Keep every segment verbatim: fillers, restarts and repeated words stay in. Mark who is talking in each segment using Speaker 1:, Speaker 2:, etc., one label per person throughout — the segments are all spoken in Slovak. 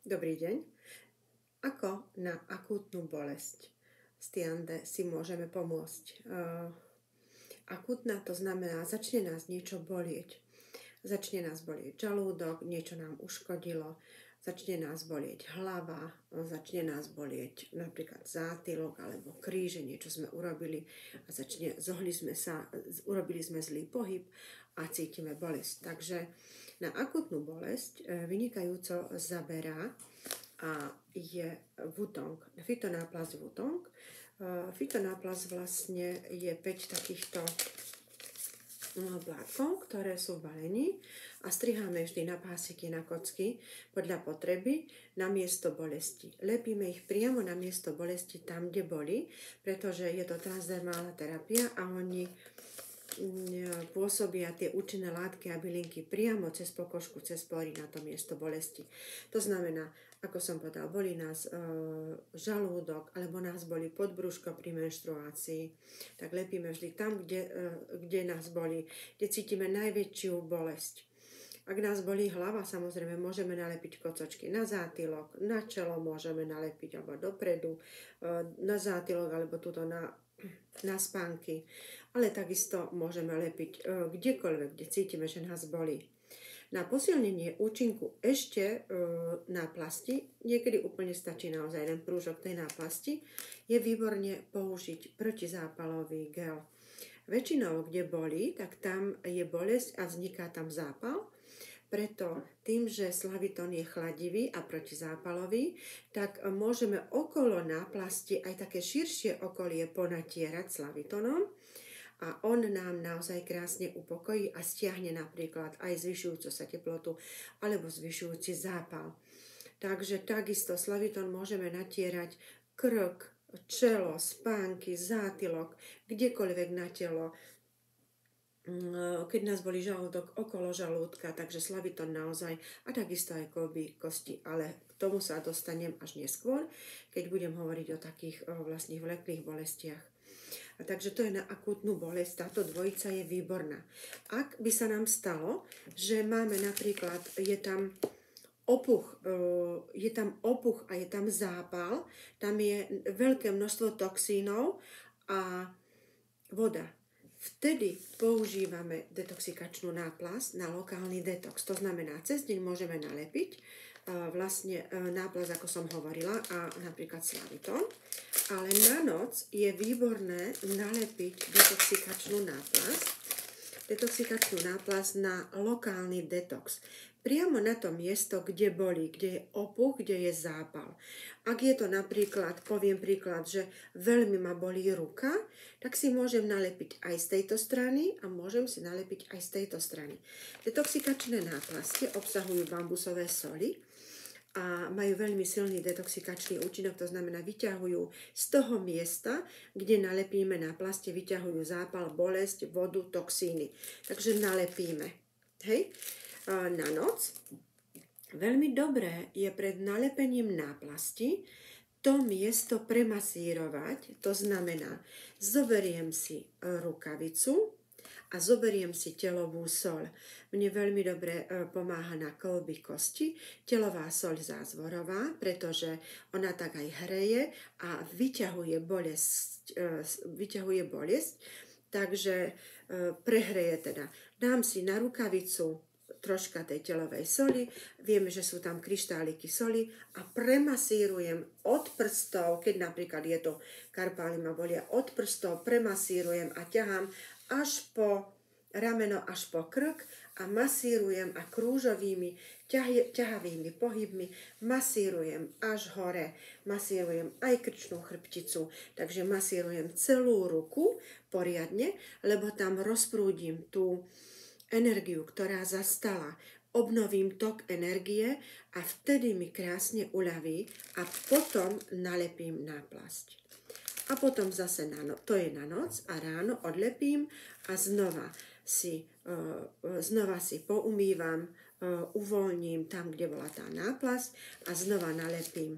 Speaker 1: Dobrý deň. Ako na akútnu bolesť Stiande si môžeme pomôcť? Uh, akútna to znamená, začne nás niečo bolieť. Začne nás bolieť žalúdok, niečo nám uškodilo, začne nás bolieť hlava, začne nás bolieť napríklad zátylok alebo kríže, niečo sme urobili a začne, zohli sme sa, urobili sme zlý pohyb a cítime bolesť. Takže na akútnu bolesť vynikajúco zaberá a je Wutong, fytonáplast Wutong. Fytonáplast vlastne je päť takýchto vlátkov, ktoré sú v balení a striháme vždy na pásiky, na kocky podľa potreby na miesto bolesti. Lepíme ich priamo na miesto bolesti tam, kde boli, pretože je to transdermálna terapia a oni pôsobia tie účinné látky a bylinky priamo cez pokožku, cez pory na to miesto bolesti. To znamená, ako som povedal, bolí nás e, žalúdok alebo nás bolí podbrúško pri menštruácii, tak lepíme vždy tam, kde, e, kde nás bolí, kde cítime najväčšiu bolesť. Ak nás bolí hlava, samozrejme môžeme nalepiť kocočky na zátylok, na čelo môžeme nalepiť alebo dopredu, e, na zátylok alebo tuto na, na spánky, ale takisto môžeme lepiť e, kdekoľvek, kde cítime, že nás bolí. Na posilnenie účinku ešte e, náplasti, niekedy úplne stačí naozaj len prúžok tej náplasti, je výborne použiť protizápalový gel. Väčšinou, kde bolí, tak tam je bolesť a vzniká tam zápal. Preto tým, že Slaviton je chladivý a protizápalový, tak môžeme okolo náplasti aj také širšie okolie ponatierať Slavitonom. A on nám naozaj krásne upokojí a stiahne napríklad aj zvyšujúcu sa teplotu alebo zvyšujúci zápal. Takže takisto Slaviton môžeme natierať krk, čelo, spánky, zátylok, kdekoľvek na telo, keď nás bolí žalúdok, okolo žalúdka, takže Slaviton naozaj a takisto aj kolby, kosti, ale k tomu sa dostanem až neskôr, keď budem hovoriť o takých o vlastných vleklých bolestiach. A takže to je na akútnu bolesť, táto dvojica je výborná. Ak by sa nám stalo, že máme napríklad, je tam opuch, je tam opuch a je tam zápal, tam je veľké množstvo toxínov a voda. Vtedy používame detoxikačnú náplasť na lokálny detox. To znamená, cez deň môžeme nalepiť vlastne náplasť, ako som hovorila, a napríklad Slaviton. Ale na noc je výborné nalepiť detoxikačnú náplasť, detoxikačnú náplasť na lokálny detox. Priamo na to miesto, kde bolí, kde je opuch, kde je zápal. Ak je to napríklad, poviem príklad, že veľmi ma bolí ruka, tak si môžem nalepiť aj z tejto strany a môžem si nalepiť aj z tejto strany. Detoxikačné náplastie obsahujú bambusové soli a majú veľmi silný detoxikačný účinok, to znamená vyťahujú z toho miesta, kde nalepíme náplastie, vyťahujú zápal, bolesť, vodu, toxíny. Takže nalepíme. Hej? Na noc. Veľmi dobré je pred nalepením náplasti to miesto premasírovať, to znamená, zoberiem si rukavicu a zoberiem si telovú soľ. Mne veľmi dobre pomáha na kĺby kosti telová soľ zázvorová, pretože ona tak aj hreje a vyťahuje bolesť, vyťahuje bolesť, takže prehreje teda. Dám si na rukavicu troška tej telovej soli, vieme, že sú tam kryštáliky soli a premasírujem od prstov, keď napríklad je to karpály ma bolia, od prstov premasírujem a ťahám až po rameno, až po krk a masírujem a krúžovými, ťah, ťahavými pohybmi masírujem až hore, masírujem aj krčnú chrbticu, takže masírujem celú ruku poriadne, lebo tam rozprúdim tú energiu, ktorá zastala, obnovím tok energie a vtedy mi krásne uľaví a potom nalepím náplasť. A potom zase na no, to je na noc a ráno odlepím a znova si, uh, znova si poumývam, uh, uvoľním tam, kde bola tá náplasť a znova nalepím,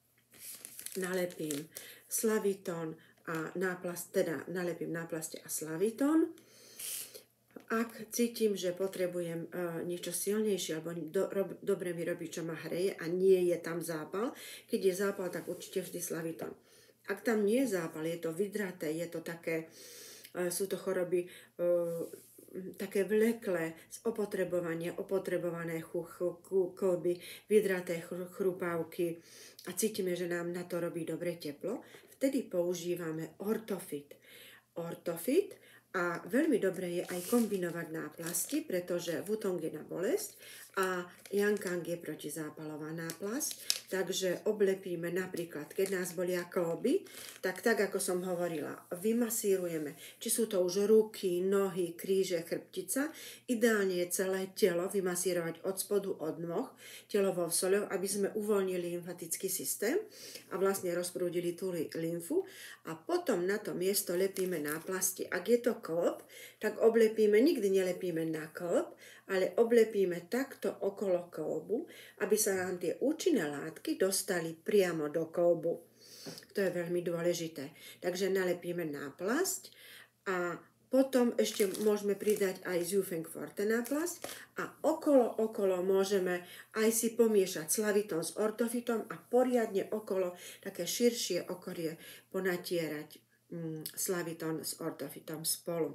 Speaker 1: nalepím Slaviton a náplast, teda nalepím náplasť a Slaviton. Ak cítim, že potrebujem uh, niečo silnejšie alebo do, rob, dobre mi robí, čo ma hreje a nie je tam zápal, keď je zápal, tak určite vždy Slaviton. Ak tam nie je zápal, je to vydraté, je to také, uh, sú to choroby uh, také vleklé z opotrebovania, opotrebované kolby, vydraté chrupavky a cítime, že nám na to robí dobre teplo, vtedy používame ortofit. Ortofit a veľmi dobre je aj kombinovať náplasti, pretože Wutong je na bolesť a Yang-Kang je protizápalová náplasť, takže oblepíme napríklad, keď nás bolia kĺby, tak tak ako som hovorila, vymasírujeme, či sú to už ruky, nohy, kríže, chrbtica, ideálne je celé telo vymasírovať od spodu, od nôh, telovou soľou, aby sme uvoľnili lymfatický systém a vlastne rozprúdili tú lymfu a potom na to miesto lepíme náplasti. Ak je to kĺb, tak oblepíme, nikdy nelepíme na kĺb, ale oblepíme takto okolo kĺbu, aby sa nám tie účinné látky dostali priamo do kĺbu. To je veľmi dôležité. Takže nalepíme náplasť a potom ešte môžeme pridať aj Zhufeng Forte náplasť a okolo, okolo môžeme aj si pomiešať Slaviton s ortofitom a poriadne okolo také širšie okolie ponatierať mm, Slaviton s ortofitom spolu.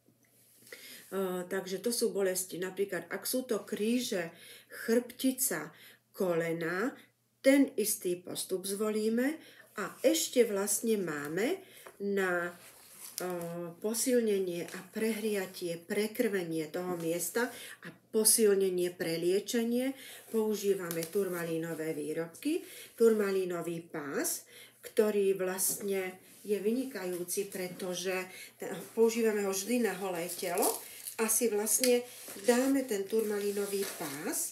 Speaker 1: Uh, takže to sú bolesti, napríklad ak sú to kríže, chrbtica, kolena, ten istý postup zvolíme a ešte vlastne máme na uh, posilnenie a prehriatie, prekrvenie toho miesta a posilnenie, preliečenie používame turmalínové výrobky, turmalínový pás, ktorý vlastne je vynikajúci, pretože používame ho vždy na holé telo, a si vlastne dáme ten turmalínový pás.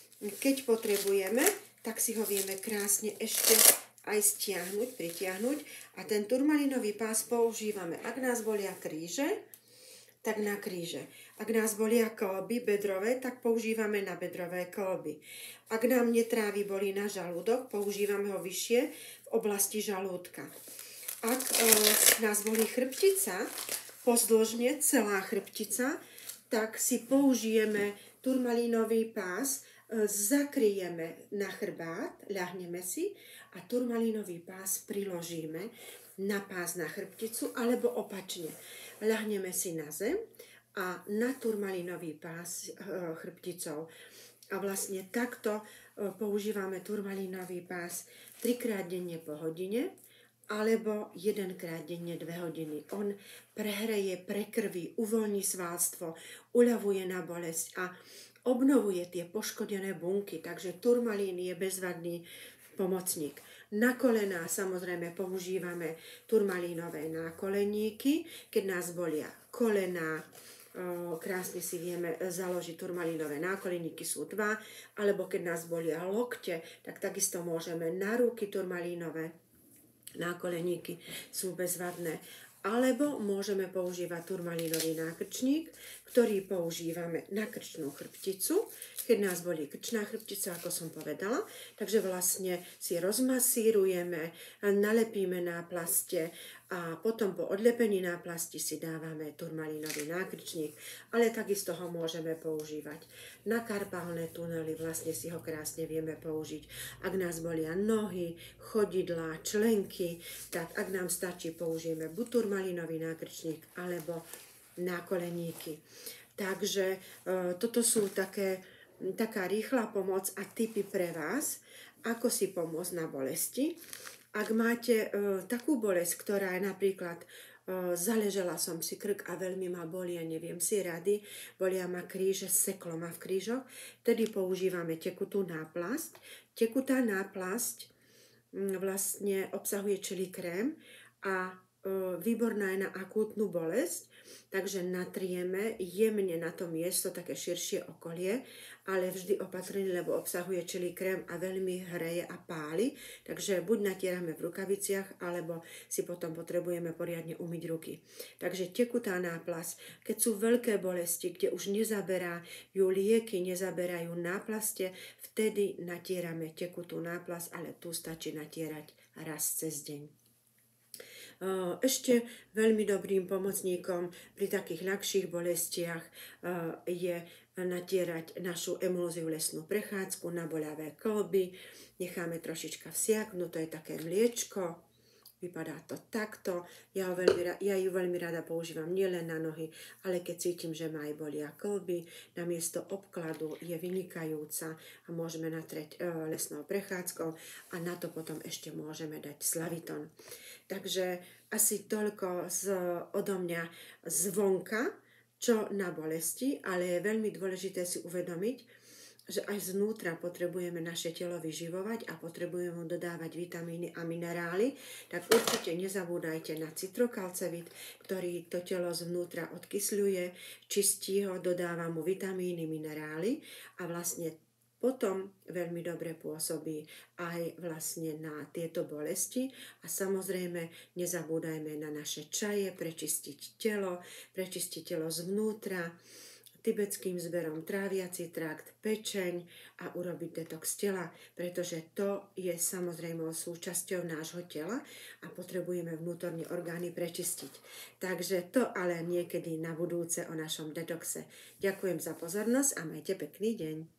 Speaker 1: Keď potrebujeme, tak si ho vieme krásne ešte aj stiahnuť, pritiahnuť. A ten turmalínový pás používame, ak nás bolia kríže, tak na kríže. Ak nás bolia kĺby bedrové, tak používame na bedrové kĺby. Ak nám netrávi bolí na žalúdok, používame ho vyššie v oblasti žalúdka. Ak e, nás bolí chrbtica, pozdĺžne celá chrbtica, tak si použijeme turmalínový pás, zakryjeme na chrbát, ľahneme si a turmalínový pás priložíme na pás na chrbticu alebo opačne. Ľahneme si na zem a na turmalínový pás chrbticou. A vlastne takto používame turmalínový pás trikrát denne po hodine, alebo jedenkrát denne dve hodiny. On prehreje, prekrví, uvoľní svalstvo, uľavuje na bolesť a obnovuje tie poškodené bunky. Takže turmalín je bezvadný pomocník. Na kolená samozrejme používame turmalínové nákoleníky, keď nás bolia kolená, krásne si vieme založiť turmalínové nákoleníky, sú dva, alebo keď nás bolia lokte, tak takisto môžeme na ruky turmalínové nákoleníky sú bezvadné. Alebo môžeme používať turmalínový nákrčník, ktorý používame na krčnú chrbticu, keď nás bolí krčná chrbtica, ako som povedala. Takže vlastne si rozmasírujeme, nalepíme náplaste a potom po odlepení náplasti si dávame turmalínový nákrčník, ale takisto ho môžeme používať na karpálne tunely, vlastne si ho krásne vieme použiť. Ak nás bolia nohy, chodidlá, členky, tak ak nám stačí, použijeme buď turmalínový nákrčník alebo nákoleníky. Takže e, toto sú také, taká rýchla pomoc a tipy pre vás, ako si pomôcť na bolesti. Ak máte e, takú bolesť, ktorá je napríklad, e, zaležela som si krk a veľmi ma boli a neviem si rady, bolia ma kríže, seklo ma v krížoch, tedy používame tekutú náplasť. Tekutá náplasť m, vlastne obsahuje čili krém a e, výborná je na akútnu bolesť, takže natrieme jemne na to miesto, také širšie okolie, ale vždy opatrne, lebo obsahuje čili krém a veľmi hreje a páli. Takže buď natierame v rukaviciach, alebo si potom potrebujeme poriadne umyť ruky. Takže tekutá náplasť, keď sú veľké bolesti, kde už nezaberajú lieky, nezaberajú náplaste, vtedy natierame tekutú náplasť, ale tu stačí natierať raz cez deň. Ešte veľmi dobrým pomocníkom pri takých ľahších bolestiach je natierať našu emulziu lesnú prechádzku na boľavé kĺby. Necháme trošička vsiaknuť, to je také mliečko. Vypadá to takto. Ja, ho veľmi, ja ju veľmi rada používam nielen na nohy, ale keď cítim, že ma aj bolia kĺby, namiesto obkladu je vynikajúca a môžeme natrieť e, lesnou prechádzkou a na to potom ešte môžeme dať Slaviton. Takže asi toľko z, odo mňa zvonka, čo na bolesti, ale je veľmi dôležité si uvedomiť, že aj znútra potrebujeme naše telo vyživovať a potrebujeme mu dodávať vitamíny a minerály, tak určite nezabúdajte na citrokalcevit, ktorý to telo zvnútra odkysľuje, čistí ho, dodáva mu vitamíny, minerály a vlastne potom veľmi dobre pôsobí aj vlastne na tieto bolesti a samozrejme nezabúdajme na naše čaje, prečistiť telo, prečistiť telo zvnútra, tibetským zberom tráviaci trakt, pečeň a urobiť detox tela, pretože to je samozrejme súčasťou nášho tela a potrebujeme vnútorne orgány prečistiť. Takže to ale niekedy na budúce o našom detoxe. Ďakujem za pozornosť a majte pekný deň.